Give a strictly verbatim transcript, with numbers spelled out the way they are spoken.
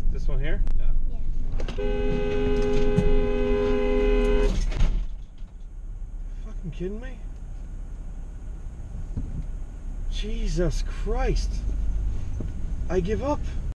This one here? Yeah. Yeah. Fucking kidding me? Jesus Christ. I give up.